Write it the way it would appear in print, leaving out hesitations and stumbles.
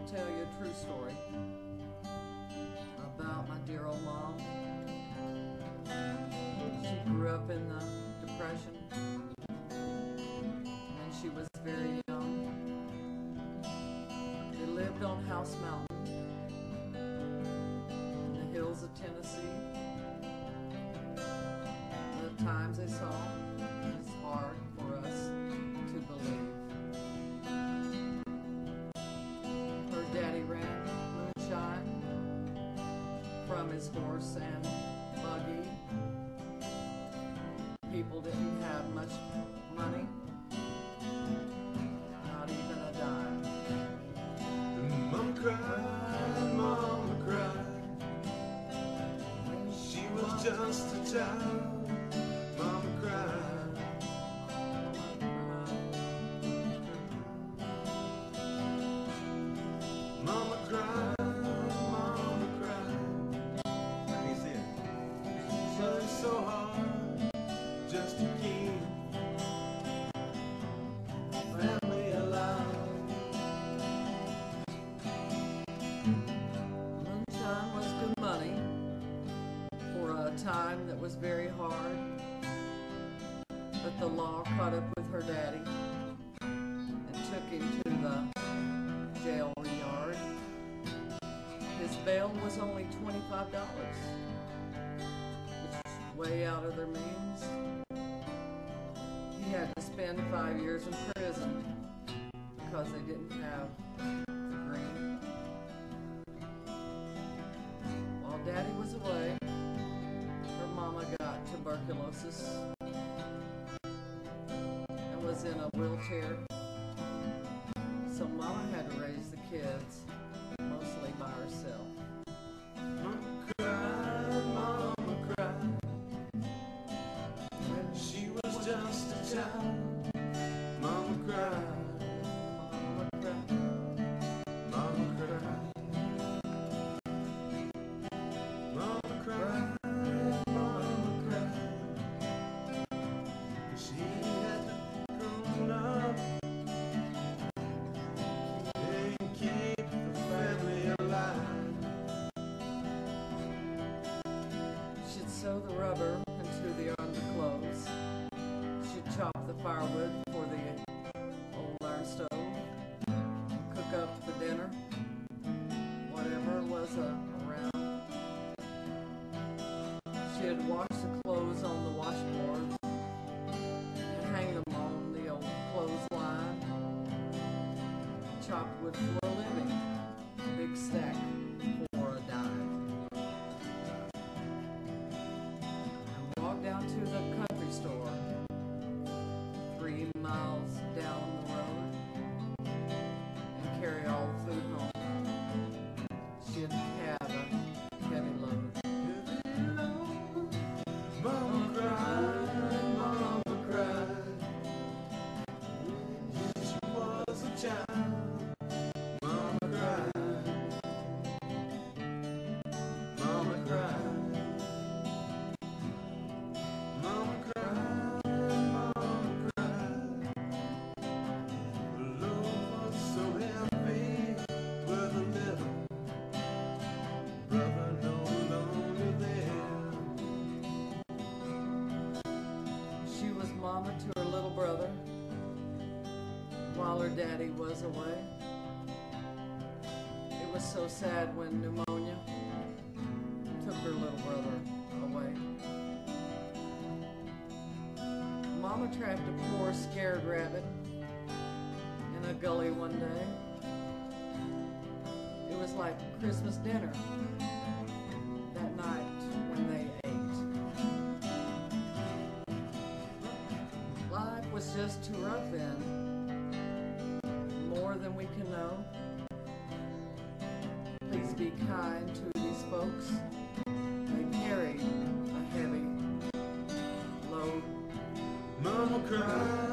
tell you a true story about my dear old mom. She grew up in the Depression and she was very young. They lived on House Mountain in the hills of Tennessee. The times they saw is hard for us to believe. Her daddy ran Moonshine from his horse and buggy. People didn't have much money, not even a dime. Mama cried, Mama cried. She was just a child. Mama cried. Mama cried, Mama cried. Let me see it. She worked so hard just to keep family alive. Moonshine was good money for a time that was very hard, but the law caught up with her daddy and took him to the jail yard. His bail was only $25, which is way out of their means. He had to spend 5 years in prison because they didn't have the green. While Daddy was away, her mama got tuberculosis and was in a wheelchair. So Mama had to raise the kids mostly by herself. Mama cried, Mama cried. When she was just a child. Mama cried, Mama cried. Mama cried. Mama cried, Mama cried. She had to grow up and keep the family alive. She'd sew the rubber into the underclothes. She'd chop the firewood for the old iron stove, cook up the dinner, whatever was around. She'd wash the clothes on the washboard and hang them on the old clothesline. Chopped wood for a living, big stack for a dime. And walk down to the country store 3 miles down the road and carry all the food home. She'd have a heavy load. Mama cried, Mama cried. She was a child. Mama cried, Mama cried. Mama cried, Mama cried. The load was so heavy with a little brother no longer there. She was mama to her little brother while her daddy was away. It was so sad when pneumonia took her little brother away. Mama trapped a poor scared rabbit in a gully one day. It was like Christmas dinner that night when they ate. Life was just too rough then, more than we can know. Please be kind to these folks. They carried a heavy load. Mama cried.